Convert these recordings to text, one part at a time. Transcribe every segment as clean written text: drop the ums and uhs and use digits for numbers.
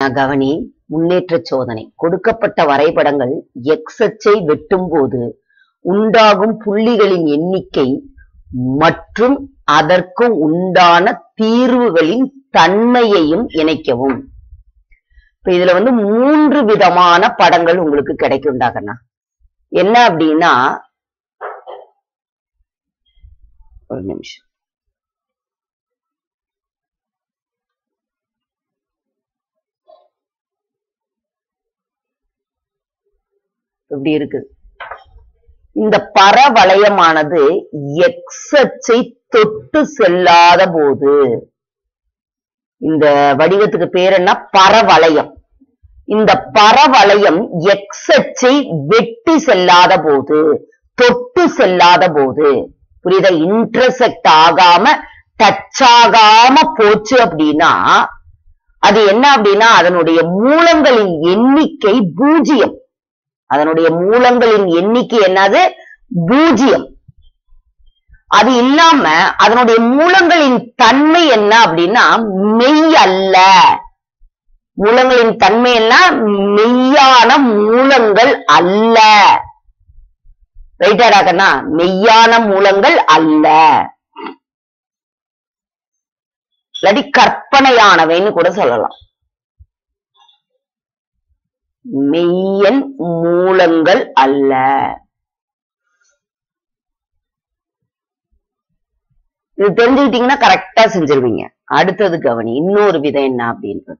கவனி. முன்னேற்ற சோதனை. கொடுக்கப்பட்ட வரைபடங்கள் எக்ஸ் அச்சை வெட்டும் போது உண்டாகும் புள்ளிகளின் எண்ணிக்கை மற்றும் அதற்கு உண்டான தீர்வுகளின் தன்மையையும் இணைக்கவும். இப்ப இதுல 3 விதமான படங்கள் உங்களுக்கு கிடைக்கும்டாகண்ணா. என்ன அப்படின்னா, ஒரு நிமிஷம். இப்படி இருக்குது. இந்த பரவளையமானது எக்ஸ் அச்சை தொட்டு செல்லாத போது, இந்த வடிவத்துக்கு பேர் என்ன? பரவளையம். இந்த பரவளையம் எக்ஸ் அச்சை வெட்டி செல்லாத போது, தொட்டு செல்லாத போது, புரியுதா? இன்டர்செக்ட் ஆகாம டச் ஆகாம போச்சு அப்படின்னா அது என்ன அப்படின்னா, அதனுடைய மூலங்களின் எண்ணிக்கை 0. அதனுடைய மூலங்களின் எண்ணிக்கை என்னது? 0. அது இல்லாம அதனுடைய மூலங்களின் தன்மை என்ன அப்படின்னா மெய் அல்ல. மூலங்களின் தன்மை என்ன? மெய்யான மூலங்கள் அல்ல. ரைட்டாடாக்கண்ணா? மெய்யான மூலங்கள் அல்ல, இல்லாட்டி கற்பனையானவைன்னு கூட சொல்லலாம். மெய்யன் மூலங்கள் அல்ல. இது தெரிஞ்சுக்கிட்டீங்கன்னா கரெக்டா செஞ்சிருவீங்க. அடுத்தது கவனி. இன்னொரு விதம் என்ன அப்படின்றது.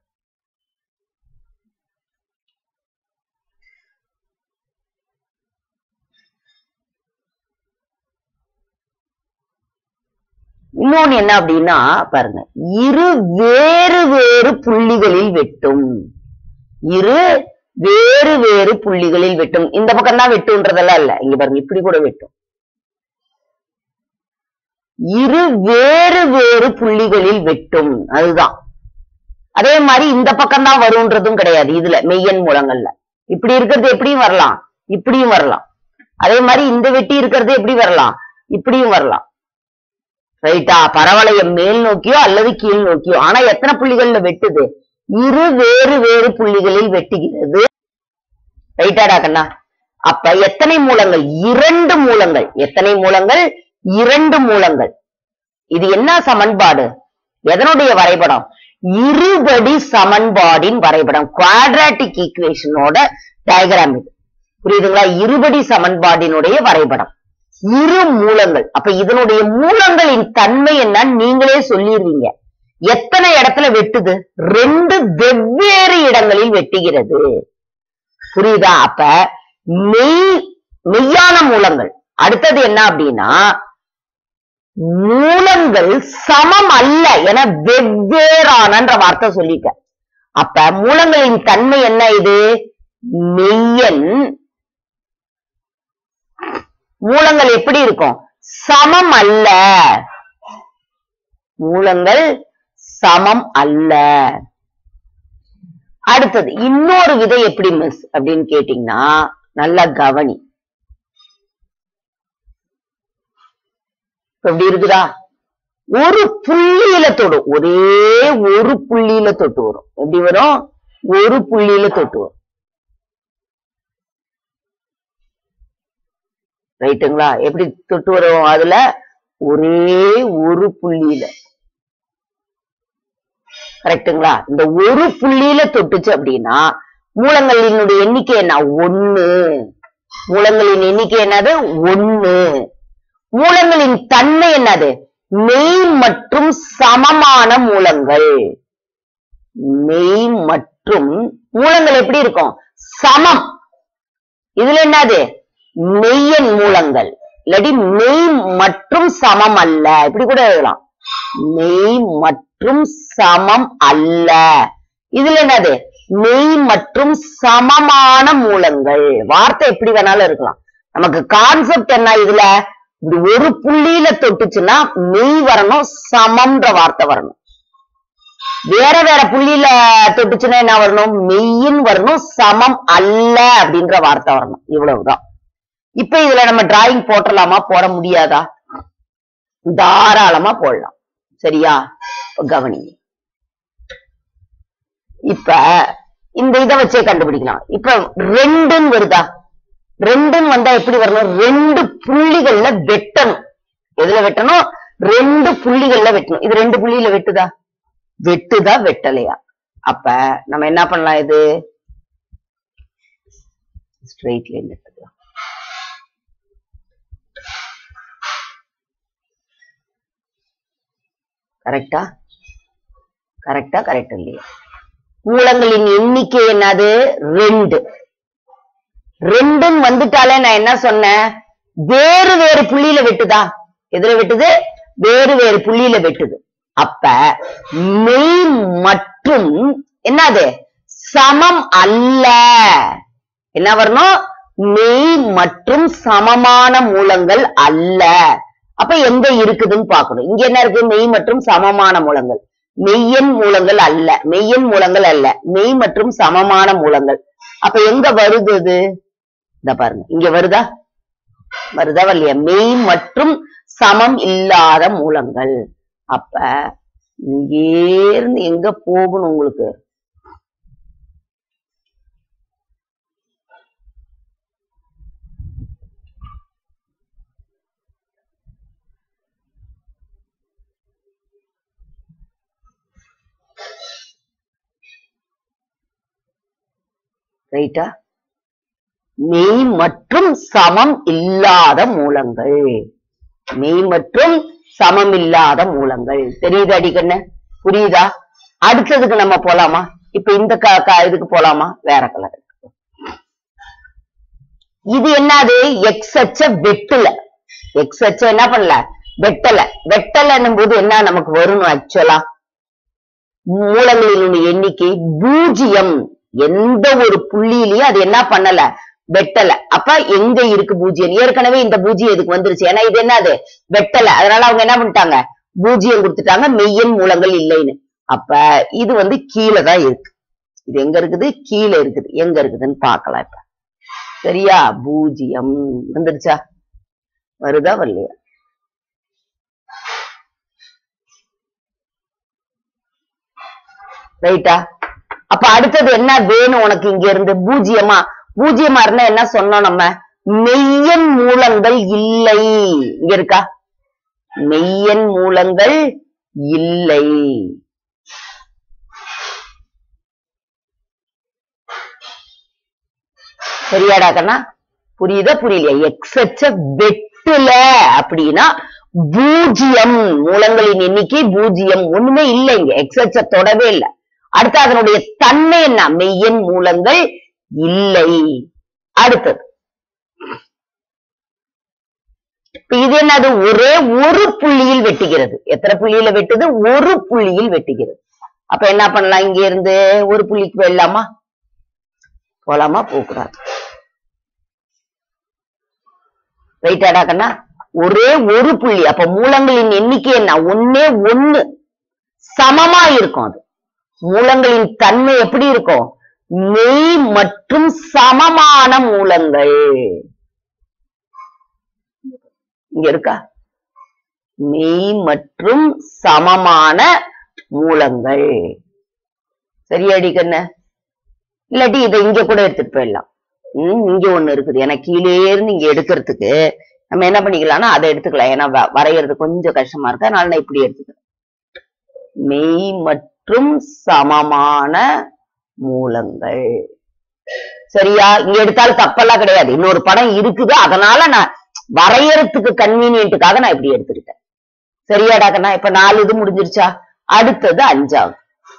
இன்னொன்னு என்ன அப்படின்னா பாருங்க, இரு வேறு வேறு புள்ளிகளில் வெட்டும். இரு வேறு வேறு புள்ளிகளில் வெட்டும். இந்த பக்கம் தான் வெட்டுன்றதெல்லாம் இல்ல. இங்க பாருங்க, இப்படி கூட வெட்டும். இரு வேறு வேறு புள்ளிகளில் வெட்டும், அதுதான். அதே மாதிரி இந்த பக்கம் தான் வரும்ன்றதும் கிடையாது. இதுல மெய்யன் மூலங்கள்ல இப்படி இருக்கிறது எப்படியும் வரலாம், இப்படியும் வரலாம். அதே மாதிரி இந்த வெட்டி இருக்கிறது எப்படி வரலாம், இப்படியும் வரலாம். ரைட்டா? பரவளையம் மேல் நோக்கியோ அல்லது கீழ் நோக்கியோ. ஆனா எத்தனை புள்ளிகள்ல வெட்டுது? இரு வேறு வேறு புள்ளிகளில் வெட்டுகிறது. ரைட்டாடா கண்ணா? அப்ப எத்தனை மூலங்கள்? 2 மூலங்கள். எத்தனை மூலங்கள்? 2 மூலங்கள். இது என்ன சமன்பாடு? எதனுடைய வரைபடம்? இருபடி சமன்பாடின் வரைபடம். குவாட்ராட்டிக் ஈக்குவேஷனோட டயக்ராம் இது. புரியுதுங்களா? இருபடி சமன்பாடினுடைய வரைபடம். இரு மூலங்கள். அப்ப இதனுடைய மூலங்களின் தன்மை என்னன்னு நீங்களே சொல்லிடுவீங்க. எத்தனை இடத்துல வெட்டுது? 2 வெவ்வேறு இடங்களில் வெட்டுகிறது. புரியுதா? அப்ப மெய்யான மூலங்கள். அடுத்தது என்ன அப்படின்னா, மூலங்கள் சமம் அல்ல என வெவ்வேறானன்ற வார்த்தை சொல்லிட்ட. அப்ப மூலங்களின் தன்மை என்ன? இது மெய்யன். மூலங்கள் எப்படி இருக்கும்? சமம் அல்ல. மூலங்கள் சமம் அல்ல. அடுத்தது இன்னொரு விதை எப்படி மிஸ் அப்படின்னு கேட்டீங்கன்னா, நல்லா கவனி. எப்படி இருக்குதா? ஒரு புள்ளியில தொடும். ஒரே ஒரு புள்ளியில தொட்டு வரும். எப்படி வரும்? ஒரு புள்ளியில தொட்டு வரும். ரைட்டுங்களா? எப்படி தொட்டு வரும்? அதுல ஒரே ஒரு புள்ளியில. கரெக்டுங்களா? இந்த ஒரு புள்ளியில தொட்டுச்சு அப்படின்னா மூலங்களினுடைய எண்ணிக்கை என்ன? 1. மூலங்களின் எண்ணிக்கை என்னது? 1. மூலங்களின் தன்மை என்னது? மெய் மற்றும் சமமான மூலங்கள். மெய் மற்றும் மூலங்கள் எப்படி இருக்கும்? சமம். இதுல என்னது? மெய்யன் மூலங்கள். இல்லாட்டி மெய் மற்றும் சமம் அல்ல. இப்படி கூட எழுதலாம். மெய் மற்றும் சமம் அல்ல. இதுல என்னது? மெய் மற்றும் சமமான மூலங்கள். வார்த்தை எப்படி வேணாலும் இருக்கலாம். நமக்கு கான்செப்ட் என்ன? இதுல ஒரு புள்ளியில தொட்டுச்சுன்னா மெய் வரணும், சமம்ன்ற வார்த்தை வரணும். வேற வேற புள்ளியில தொட்டுச்சுன்னா என்ன வரணும்? மெய்யின் வரணும், சமம் அல்ல அப்படின்ற வார்த்தை வரணும். இவ்வளவுதான். இப்ப இதுல நம்ம டிராயிங் போட்டலாமா? போட முடியாதா? தாராளமா போடலாம். சரியா? கவனிங்க. இப்ப இந்த இதை வச்சே கண்டுபிடிக்கலாம். இப்ப ரெண்டுன்னு வருதா? ரெண்டுன்னு வந்தா எப்படி வரணும்? ரெண்டு புள்ளிகள்ல வெட்டணும். எதுல வெட்டணும்? ரெண்டு புள்ளிகள்ல வெட்டணும். இது ரெண்டு புள்ளியில வெட்டுதா? வெட்டுதா வெட்டலையா? அப்ப நம்ம என்ன பண்ணலாம்? இது ஸ்ட்ரெயிட் லைன் எடுத்துக்கலாம். கரெக்டா? கரெக்டா? கரெக்ட் இல்லையா? மூலங்களின் எண்ணிக்கை என்னது? 2. 2ன்னு வந்துட்டாலே நான் என்ன சொன்னேன்? வேறு வேறு புள்ளியில வெட்டுதா? எதுல வெட்டுது? வேறு வேறு புள்ளியில வெட்டுது. அப்ப மெய் மற்றும் என்னது? சமம் அல்ல. என்ன வரணும்? மெய் மற்றும் சமமான மூலங்கள் அல்ல. அப்ப எங்க இருக்குதுன்னு பாக்கணும். இங்க என்ன இருக்கு? மெய் மற்றும் சமமான மூலங்கள். மெய்யெண் மூலங்கள் அல்ல. மெய்யெண் மூலங்கள் அல்ல. மெய் மற்றும் சமமான மூலங்கள். அப்ப எங்க வருது? இந்த பாருங்க, இங்க வருதா? வருதா வரலையா? மெய் மற்றும் சமம் இல்லாத மூலங்கள். அப்ப இங்கேருந்து எங்க போகணும் உங்களுக்கு? ரைட்டா? மெய் மற்றும் சமம் இல்லாத மூலங்கள். மெய் மற்றும் சமம் இல்லாத மூலங்கள். தெரியுது அடிக்கண்ணு? புரியுதா? அடுத்ததுக்கு நம்ம போலாமா? இப்ப இந்த இதுக்கு போலாமா? வேற கலர். இது என்னது? எக்ஸ் அச்ச வெட்டல. எக்ஸ் அச்ச என்ன பண்ணல? வெட்டல. வெட்டலன்னும் போது என்ன நமக்கு வரும்? ஆக்சுவலா மூலங்களின் எண்ணிக்கை 0. எந்த ஒரு புள்ளியிலையும் அது என்ன பண்ணல? வெட்டல. அப்ப எங்க இருக்கு 0? ஏற்கனவே இந்த 0 இதுக்கு வந்துருச்சு. ஏன்னா இது என்னது? வெட்டல. அதனால அவங்க என்ன பண்ணிட்டாங்க? 0 கொடுத்துட்டாங்க. மெய்யெண் மூலங்கள் இல்லைன்னு. அப்ப இது வந்து கீழே தான் இருக்கு. இது எங்க இருக்குது? கீழே இருக்குது. எங்க இருக்குதுன்னு பாக்கலாம். இப்ப சரியா? 0 வந்துருச்சா? வருதா வரலையா? ரைட்டா? அப்ப அடுத்தது என்ன வேணும் உனக்கு? இங்க இருந்து 0 0 இருந்தா என்ன சொன்னோம் நம்ம? மெய்யெண் மூலங்கள் இல்லை. இங்க இருக்கா? மெய்யெண் மூலங்கள் இல்லை. சரியாடா கண்ணா? புரியுதா புரியலையா? எக்ஸ் அச்ச வெட்டல அப்படின்னா 0. மூலங்களின் எண்ணிக்கை 0. ஒண்ணுமே இல்லை இங்க. எக்ஸ் அச்ச தொடவே இல்லை. அடுத்து அதனுடைய தன்மை என்ன? மெய்யெண் மூலங்கள் இல்லை. அடுத்தது இது என்னது? ஒரே ஒரு புள்ளியில் வெட்டுகிறது. எத்தனை புள்ளியில வெட்டுது? ஒரு புள்ளியில் வெட்டுகிறது. அப்ப என்ன பண்ணலாம்? இங்க இருந்து ஒரு புள்ளிக்கு போயிடலாமா? போலாமா? போகக்கூடாது. ரைட்டாடா கண்ணா? ஒரே ஒரு புள்ளி. அப்ப மூலங்களின் எண்ணிக்கை என்ன? 1 சமமா இருக்கும். அது மூலங்களின் தன்மை எப்படி இருக்கும்? மெய் மற்றும் சமமான மூலங்கள். இங்க இருக்கா? மெய் மற்றும் சமமான மூலங்கள். சரியாடி கண்ணு? இல்லாட்டி இதை இங்க கூட எடுத்துட்டு போயிடலாம். இங்க ஒண்ணு இருக்குது. ஏன்னா கீழே இருந்து இங்க எடுக்கிறதுக்கு நம்ம என்ன பண்ணிக்கலாம்னா அதை எடுத்துக்கலாம். ஏன்னா வரைகிறது கொஞ்சம் கஷ்டமா இருக்கு. அதனால நான் இப்படி எடுத்துக்கிறேன். மெய் மற்றும் சமமான மூலங்கள். சரியா? இங்க எடுத்தாலும் தப்பெல்லாம் கிடையாது. இன்னொரு படம் இருக்குது. அதனால நான் வரையறதுக்கு கன்வீனியன்ட்டுக்காக நான் இப்படி எடுத்துக்கிட்டேன். சரியாடா கண்ணா? இப்ப 4 இது முடிஞ்சிருச்சா? அடுத்தது 5வது.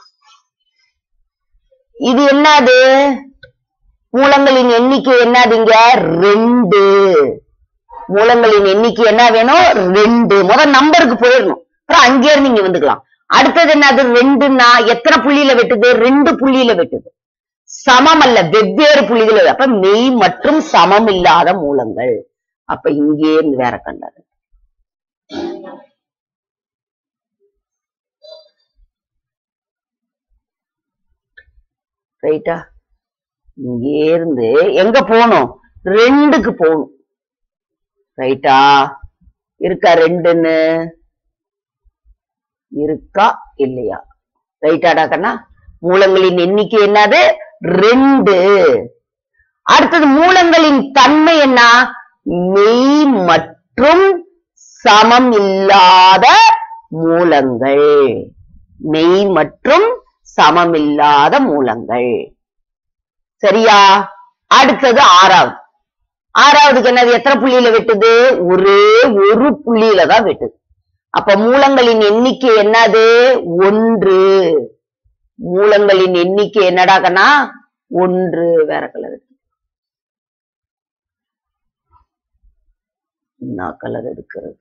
இது என்னது? மூலங்களின் எண்ணிக்கை என்னது? இங்க 2. மூலங்களின் எண்ணிக்கை என்ன வேணும்? 2. முதல் நம்பருக்கு போயிடணும். அப்புறம் அங்கே இருந்து இங்க வந்துக்கலாம். அடுத்தது என்னது? 2ன்னா எத்தனை புள்ளியில வெட்டுது? 2 புள்ளியில வெட்டுது. சமம் அல்ல, வெவ்வேறு புள்ளிகள். அப்ப மெய் மற்றும் சமம் இல்லாத மூலங்கள். அப்ப இங்கே இருந்து வேற கண்டது. ரைட்டா? இங்கே இருந்து எங்க போகணும்? 2க்கு போகணும். ரைட்டா? இருக்கா 2ன்னு? இருக்கா இல்லையா? ரைட்டாடா கண்ணா? மூலங்களின் எண்ணிக்கை என்னது 2. அடுத்தது மூலங்களின் தன்மை என்ன? மெய் மற்றும் சமம் இல்லாத மூலங்கள். மெய் மற்றும் சமமில்லாத மூலங்கள். சரியா? அடுத்தது 6வது. 6வதுக்கு என்னது? எத்தனை புள்ளியில வெட்டுது? ஒரே ஒரு புள்ளியில தான் வெட்டுது. அப்ப மூலங்களின் எண்ணிக்கை என்னது? 1. மூலங்களின் எண்ணிக்கை என்னடாகனா 1. வேற கலர் என்ன கலர் எடுக்கிறது?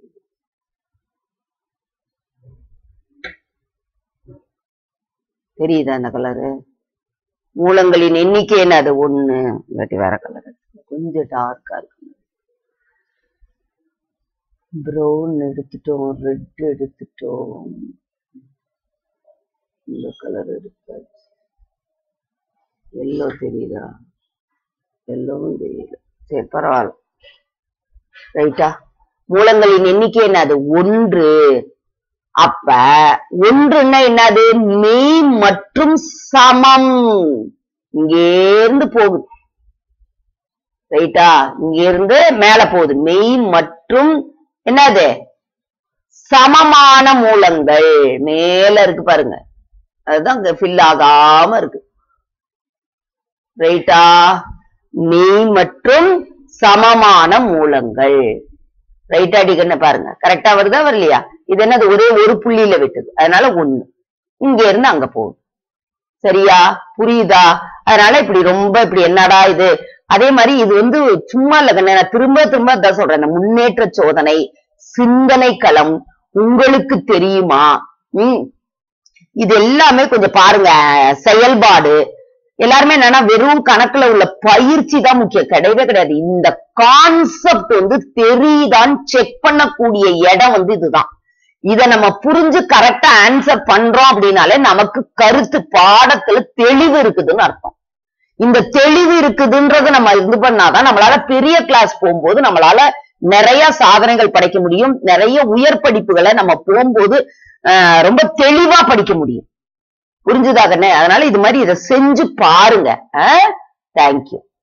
தெரியுதா அந்த கலரு? மூலங்களின் எண்ணிக்கை என்னது? 1. இல்லாட்டி வேற கலர் கொஞ்சம் டார்க்கா இருக்கு. ப்ரௌன் எடுத்துட்டோம், ரெட் எடுத்துட்டோம், இந்த கலர் எடுத்தாச்சு. எல்லோ தெரியுதா? எல்லோவும் தெரியல. சரி பரவாயில்ல. ரைட்டா? மூலங்களின் எண்ணிக்கை என்னது? 1. அப்ப 1ன்னா என்னது? மெய் மற்றும் சமம். இங்கேருந்து போகுது. ரைட்டா? இங்க இருந்து மேல போகுது. மெய் மற்றும் என்னது? சமமான மூலங்கள். மேல இருக்கு பாருங்க, அதுதான் ஃபில் ஆகாம இருக்கு. ரைட்டா? மெய் மற்றும் சமமான மூலங்கள். ரைட்டா அடிக்கணும் பாருங்க, கரெக்டா வருதா வரலையா? இது என்னது? ஒரே ஒரு புள்ளியில விட்டது, அதனால 1. இங்க இருந்து அங்க போகுது. சரியா? புரியுதா? அதனால இப்படி ரொம்ப இப்படி என்னடா இது. அதே மாதிரி இது வந்து சும்மா இல்ல, நான் திரும்ப திரும்ப தான் சொல்றேன். முன்னேற்ற சோதனை, சிந்தனை களம், உங்களுக்கு தெரியுமா? இது எல்லாமே கொஞ்சம் பாருங்க. செயல்பாடு எல்லாருமே என்னன்னா வெறும் கணக்குல உள்ள பயிற்சி தான் முக்கியம். கிடையவே கிடையாது. இந்த கான்செப்ட் வந்து தெரியுதான்னு செக் பண்ணக்கூடிய இடம் வந்து இதுதான். இத நம்ம புரிஞ்சு கரெக்டா ஆன்சர் பண்றோம் அப்படின்னாலே நமக்கு கருத்து பாடத்துல தெளிவு இருக்குதுன்னு அர்த்தம். இந்த தெளிவு இருக்குதுன்றது நம்ம இது பண்ணாதான் நம்மளால பெரிய கிளாஸ் போகும்போது நம்மளால நிறைய சாதனைகள் படைக்க முடியும். நிறைய உயர் படிப்புகளை நம்ம போகும்போது ரொம்ப தெளிவா படிக்க முடியும். புரிஞ்சுதா கண்ணே? அதனால இது மாதிரி இதை செஞ்சு பாருங்க. தேங்க்யூ.